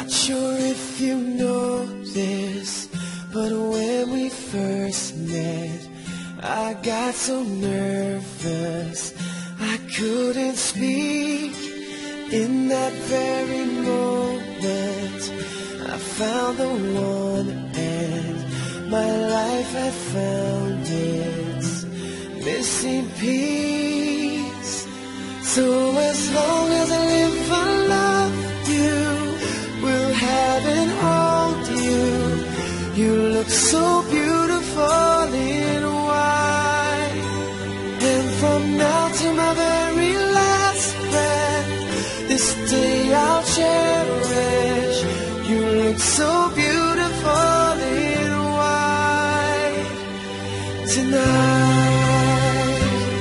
Not sure if you know this, but when we first met, I got so nervous I couldn't speak. In that very moment, I found the one, and my life had found its missing piece. So as long as I live, I love you, will have and hold you. You look so beautiful in white, and from now to my very last breath, this day I'll cherish. You look so beautiful in white tonight.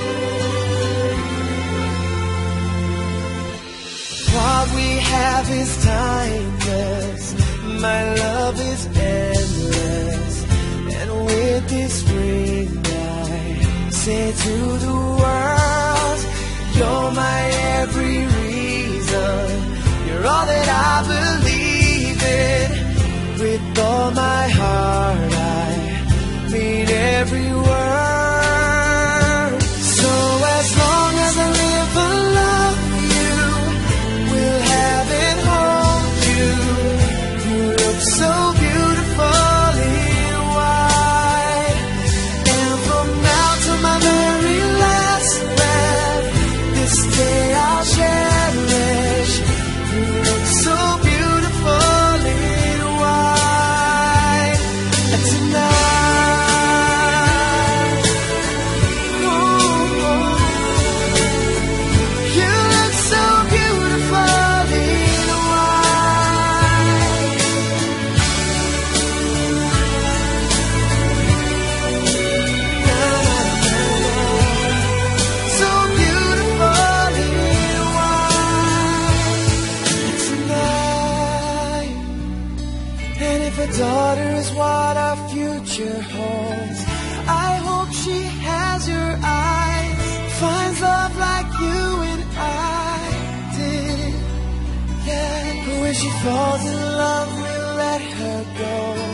What we have is timeless, my love is endless, and with this ring I say to the world, you're my every reason, you're all that I believe in. With all my heart I mean every word. So as long as I live, I love you, will have and hold you. You look so beautiful in white, and from now to my very last breath, this day I'll cherish. You look so beautiful in white tonight. Oh, you look so beautiful in white. So beautiful in white tonight. And if a daughter is what our future holds, I hope she has your eyes, finds love like you and I did. Yeah, but when she falls in love, we'll let her go.